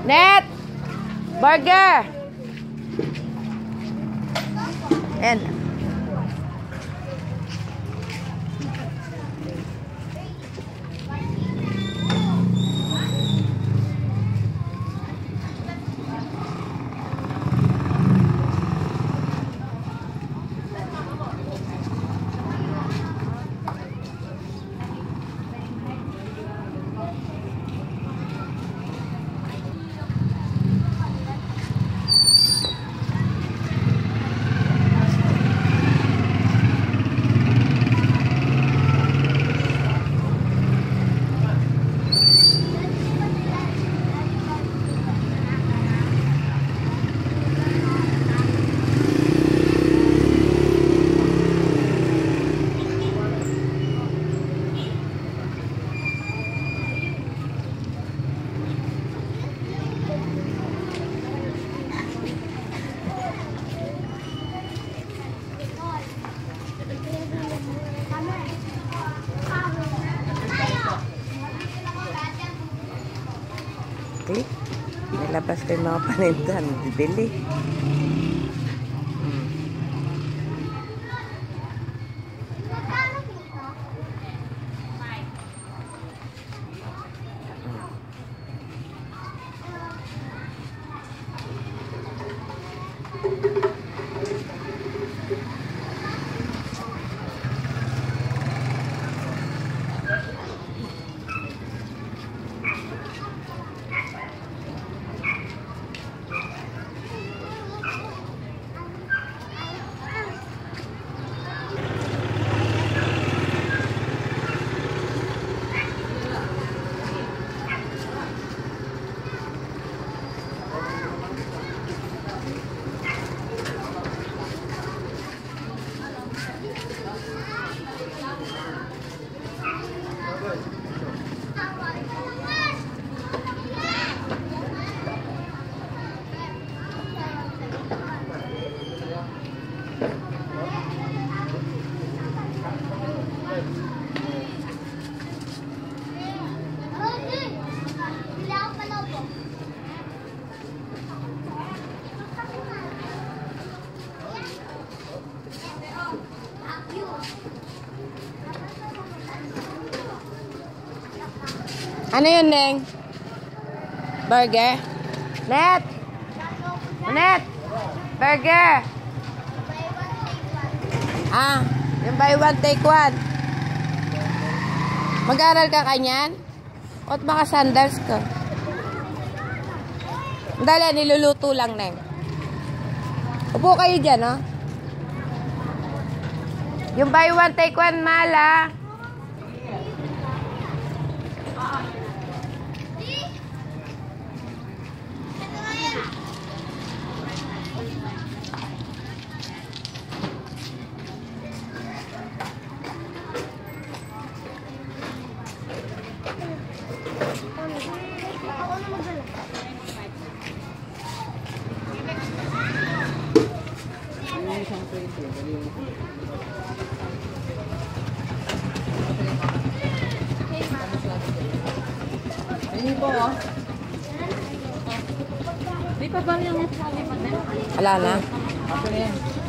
Net! Burger! Ayan. Okay. Nilabas ko yung mga panindan. Bibili. Ano yun, Neng? Burger? Net! Net! Burger! Ah, yung buy one, take one. Mag-aaral ka kanyan? O't baka sandals ko. Dali, niluluto lang, Neng. Upo kayo dyan, oh. Yung buy one, take one, mala. Ini po, oh. Di pa ba yung Wala na. Ako na yan.